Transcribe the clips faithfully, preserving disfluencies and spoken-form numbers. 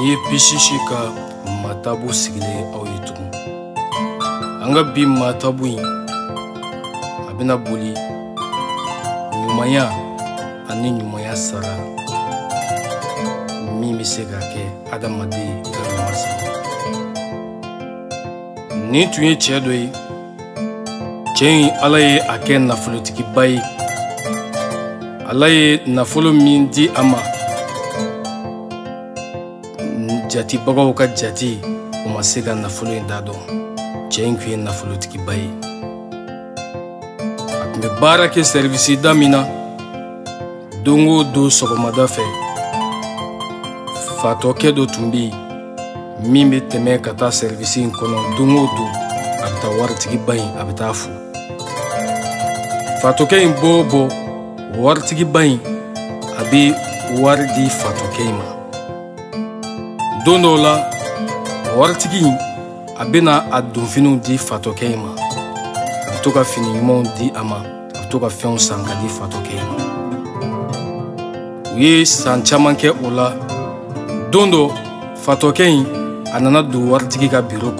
Ni pishishi ka matabu sigile au yetu. Anga bi matabu yin abina boli nyumaya ani nyumaya sara mimi segake adamade garamasa. Ni tuye chedoi chen alaye aken na folotiki bayi alaye na folo mindi ama jati bagaw ka jati o ma se ka nafolo in da dɔn cɛ in kun ye nafolotigiba ye a tun bɛ baara kɛ service da min na don o don sɔgɔmada fɛ fatɔkɛ dɔ tun bɛ yen min bɛ tɛmɛ ka taa service in kɔnɔ don o don a bɛ taa waritigiba in a bɛ taa fo fatɔkɛ in bɔ o bɔ waritigiba in a bɛ wari di fatɔkɛ in ma. Don dɔw la waritigi in a bɛna a donfiniw di fatɔkɛ in ma a bɛ to ka fini ɲumanw di a ma a bɛ to ka fɛnw san ka di fatɔkɛ in ma. U ye san caman kɛ o la don dɔ fatɔkɛ in a nana don waritigi ka biro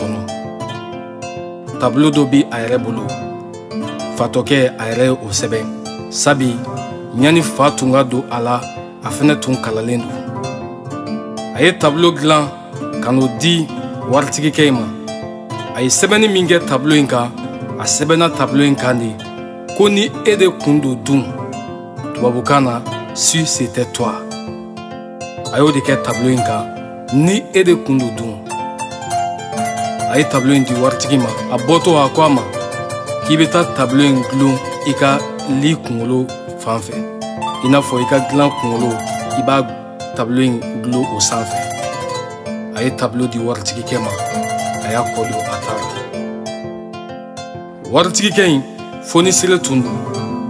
kɔnɔ tableau dɔ bɛ a yɛrɛ bolo fatɔkɛ a yɛrɛ ye o sɛbɛn sabi ɲani fa tun ka don a la a fɛnɛ tun kalalen don. A ye tableau dilan ka n'o di waritigikɛ in ma a ye sɛbɛnni min kɛ tableau in kan a sɛbɛnna tableau in kan de ko ni e de kun don dun tubabukan na si c'était toi a y'o de kɛ tableau in kan ni e de kun don dun a ye tableau in di waritigi ma a bɔtɔ a ko a ma k'i bɛ taa tableau in gulon i ka li kunkolo fan fɛ i n'a fɔ i ka dilan kunkolo i b'a tableau in gulon o sanfɛ a ye tableau di waritigikɛ ma a y'a kɔ don a taara waritigikɛ in fonisere tun don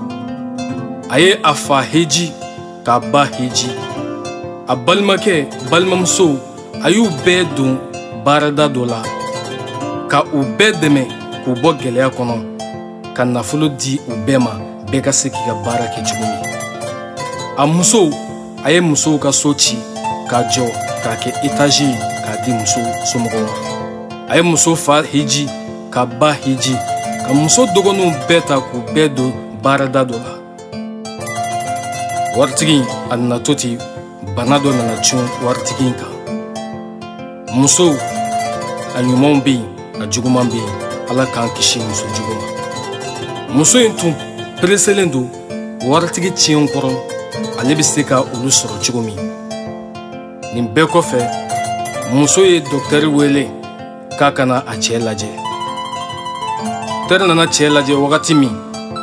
a ye a fa heji k'a ba heji a balimakɛ balimamuso a y'u bɛɛ don baarada dɔ la ka u bɛɛ dɛmɛ k'u bɔ gɛlɛya kɔnɔ ka nafolo di u bɛɛ ma bɛɛ ka se k'i ka baara kɛ cogo min a musow a ye musow ka so ci k'a jɔ k'a kɛ étage ye k'a di muso somɔgɔw ma a ye muso fa hiji k'a ba hiji ka muso dɔgɔninw bɛɛ ta k'u bɛɛ don baarada dɔ la waritigi a nana to ten bana dɔ nana cun waritigi in kan musow a ɲumanw bɛ yen a juguman bɛ yen ala k'an kisi muso jugu ma muso in tun pereselen don waritigi tiɲɛ kɔrɔ ale bɛ se ka olu sɔrɔ cogo min nin bɛɛ kɔfɛ muso ye dɔkitɛri wele k'a kana a cɛ lajɛ dɔkitɛri nana cɛ lajɛ wagati min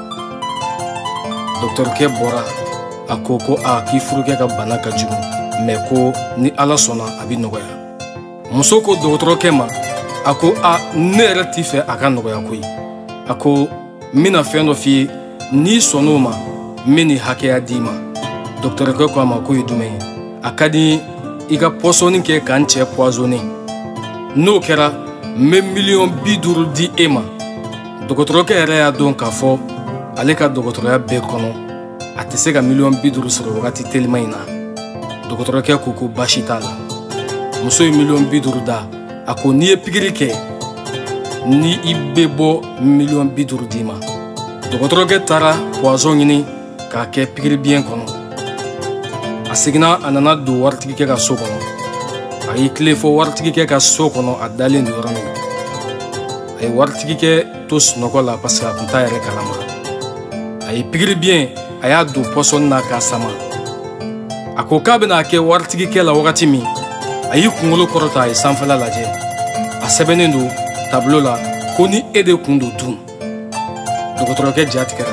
dɔkitɛrikɛ bɔra a ko ko a k'i furukɛ ka bana ka jugu mɛ ko ni ala sɔnna a bɛ nɔgɔya muso ko dɔgɔtɔrɔkɛ ma a ko a ne yɛrɛ t'i fɛ a ka nɔgɔya koyi a ko n bɛna fɛn dɔ f'i ye n'i sɔnn'o ma n bɛ nin hakɛya d'i ma dɔkitɛrikɛ ko a ma ko ye jumɛn ye a ka di i ka pɔsɔnni kɛ k'an cɛ poisonné n'o kɛra n bɛ miliyɔn bi duuru di e ma dɔgɔtɔrɔkɛ yɛrɛ y'a dɔn k'a fɔ ale ka dɔgɔtɔrɔya bɛɛ kɔnɔ a tɛ se ka miliyɔn bi duuru sɔrɔ wagati telima in na dɔgɔtɔrɔkɛ ko ko baasi t'a la muso ye miliyɔn bi duuru da a ko n'i ye pikiri kɛ ni i bɛ bɔ miliyɔn bi duuru d'i ma dɔgɔtɔrɔkɛ taara poison ɲini k'a kɛ pikiri biyɛn kɔnɔ a seginna a nana don waritigikɛ ka so kɔnɔ a y'i tilen fɔ waritigikɛ ka so kɔnɔ a dalen don yɔrɔ min na a ye waritigikɛ to sunɔgɔ la parce que a tun t'a yɛrɛ kalama a ye pikiri biyɛn a y'a don pɔsɔni na k'a sama a ko k'a bɛna kɛ waritigikɛ la wagati min a y'i kunkolo kɔrɔta a ye sanfɛla lajɛ a sɛbɛnnen don tableau la ko ni e de kun don dun dɔgɔtɔrɔkɛ ja tigɛra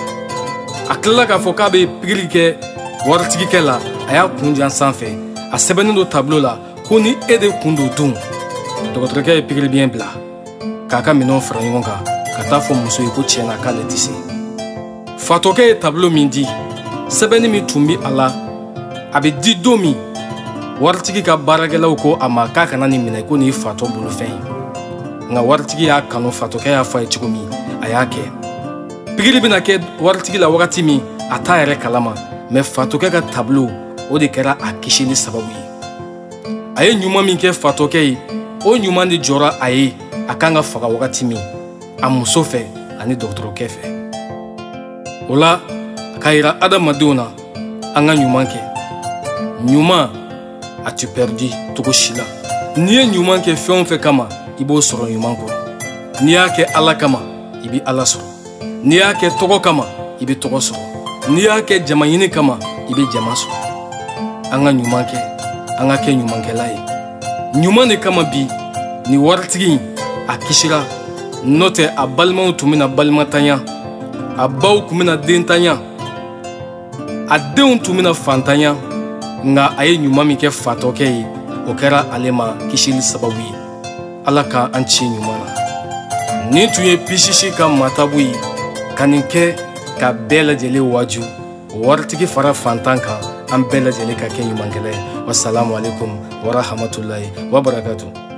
a tilala k'a fɔ k'a bɛ pikiri kɛ waritigikɛ la a y'a kun jan sanfɛ a sɛbɛnnen don tableau la ko ni e de kun don dun dɔgɔtɔrɔkɛ ye pikiri biyɛn bila k'a ka minɛnw fara ɲɔgɔn kan ka taa fɔ muso ye ko tiɲɛna k'ale tɛ se fatɔkɛ ye tableau min di sɛbɛnni min tun bɛ a la a bɛ di don min waritigi ka baarakɛlaw ko a ma k'a kana nin minɛ ko nin ye fatɔ bolofɛn ye nka waritigi y'a kanu fatɔkɛ y'a fɔ a ye cogo min a y'a kɛ pikiri bɛna kɛ waritigi la wagati min a t'a yɛrɛ kalama mɛ fatɔkɛ ka tableau o de kɛra a kisili sababu ye a ye ɲuman min kɛ fatɔkɛ ye o ɲuman de jɔra a ye a kan ka faga wagati min a muso fɛ ani dɔgɔtɔrɔkɛ fɛ. O la k'a yira adamadenw na an ka ɲuman kɛ. ɲuman a tɛ pɛridi cogo si la. n'i ye ɲuman kɛ fɛn o fɛn kama i b'o sɔrɔ ɲuman kɔrɔ. n'i y'a kɛ ala kama i bɛ ala sɔrɔ. n'i y'a kɛ tɔgɔ kama i bɛ tɔgɔ sɔrɔ. n'i y'a kɛ jama ɲini kama i bɛ jama sɔrɔ. an ka ɲuman kɛ an ka kɛ ɲumankɛla ye. ɲuman de kama bi ni waritigi in a kisira n'o tɛ a balimaw tun bɛna balimatanya, a baw tun bɛna dentanya, a denw tun bɛna fantanya, nka a ye ɲuman min kɛ fatɔkɛ ye o kɛra ale ma kisili sababu ye. ala ka an ci ɲuman na. nin tun ye pisisi ka matabu ye ka nin kɛ ka bɛɛ lajɛlen waju waritigi fara fantan kan an bɛɛ lajɛlen ka kɛ ɲumankɛla ye. Wassalamu alaikum wa rahmatullahi wa barakatuh.